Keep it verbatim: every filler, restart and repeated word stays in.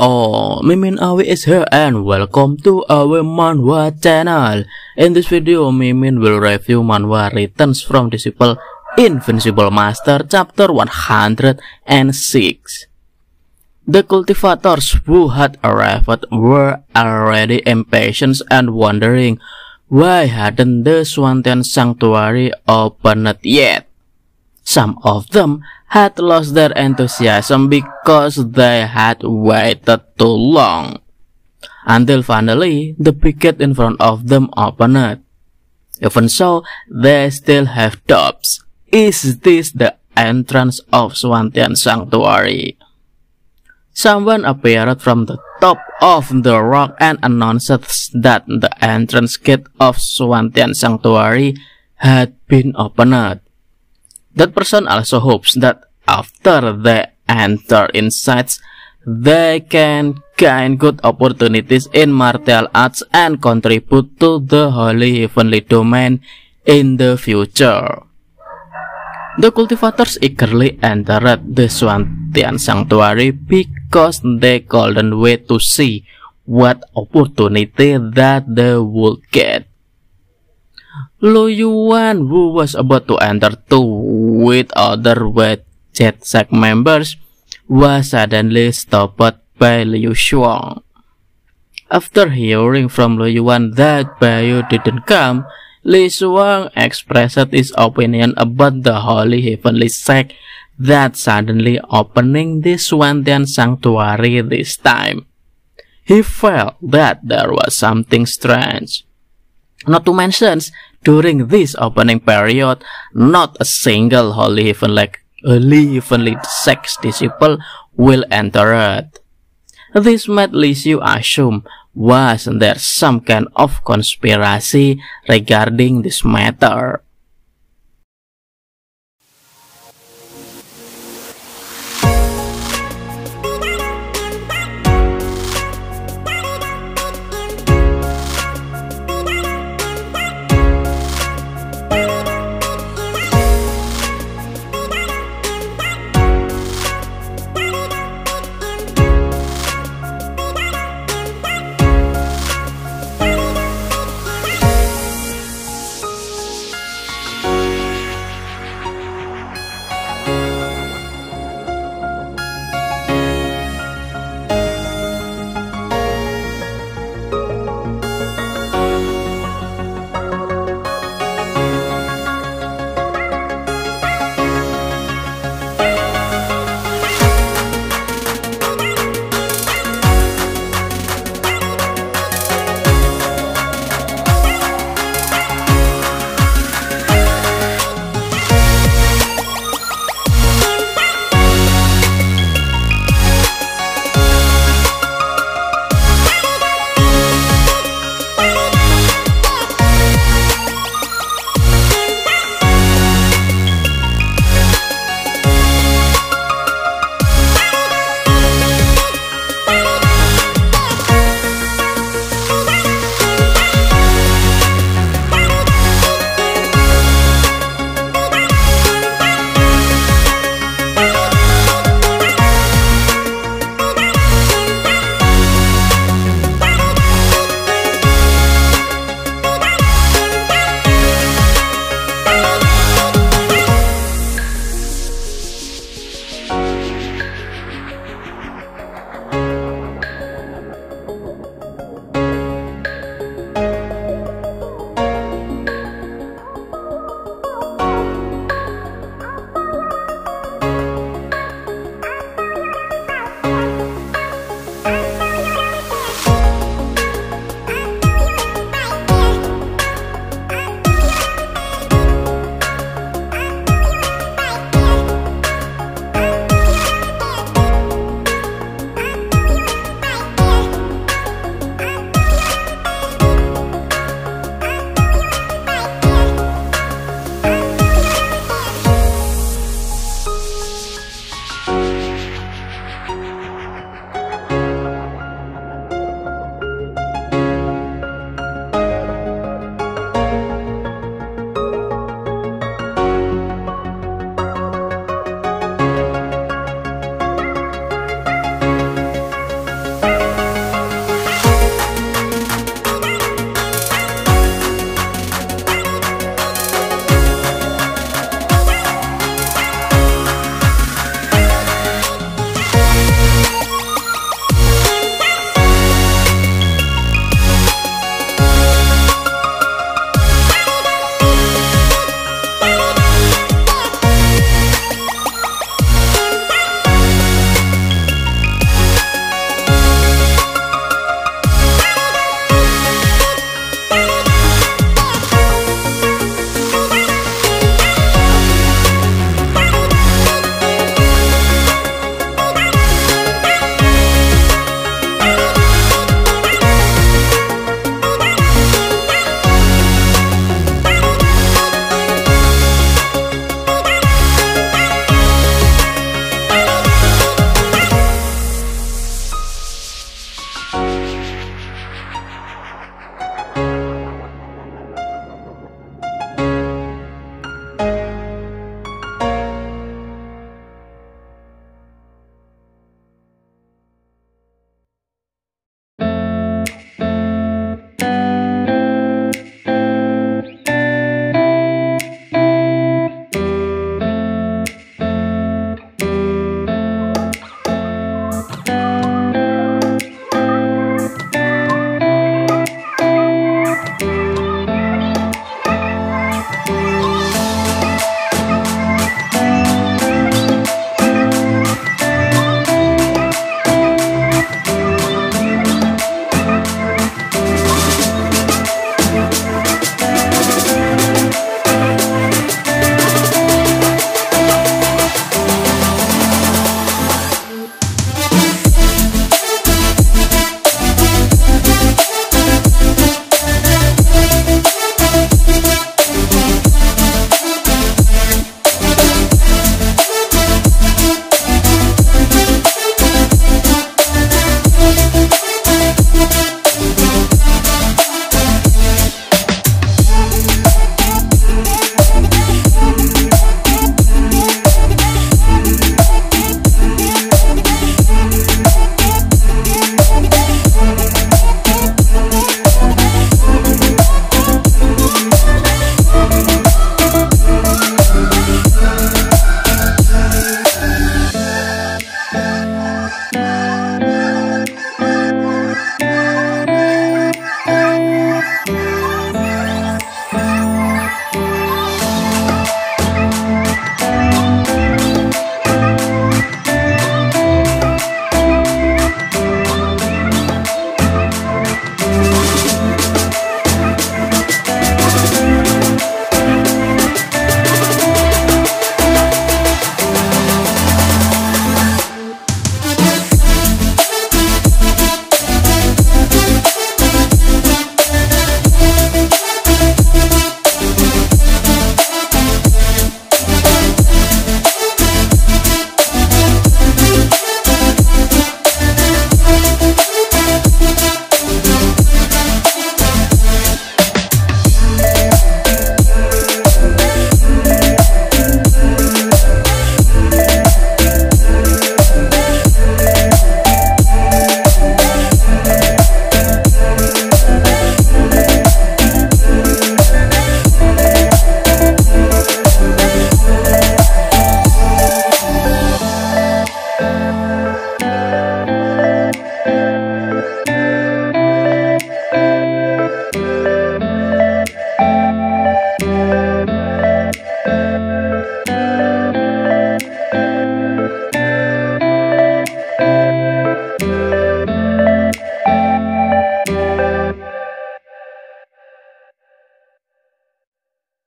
all, Mimin Awi is here and welcome to our manhwa channel. In this video, Mimin will review manhwa Returns from Disciple Invincible Master chapter one hundred six. The cultivators who had arrived were already impatient and wondering why hadn't the Swantian Sanctuary opened yet. Some of them had lost their enthusiasm because they had waited too long, until finally the big gate in front of them opened. Even so, they still have doubts. Is this the entrance of Swantian Sanctuary? Someone appeared from the top of the rock and announced that the entrance gate of Swantian Sanctuary had been opened. That person also hopes that after they enter inside, they can gain good opportunities in martial arts and contribute to the Holy Heavenly Domain in the future. The cultivators eagerly entered the Swantian Sanctuary because they couldn't wait to see what opportunity that they would get. Lu Yuan, who was about to enter too with other Jet Sect members, was suddenly stopped by Liu Shuang. After hearing from Lu Yuan that Baiyu didn't come, Liu Shuang expressed his opinion about the Holy Heavenly Sect that suddenly opening the Swantian Sanctuary this time. He felt that there was something strange. Not to mention, during this opening period, not a single Holy Heavenly, Holy Heavenly Sect disciple will enter it. This made Li Xiu assume, was there some kind of conspiracy regarding this matter?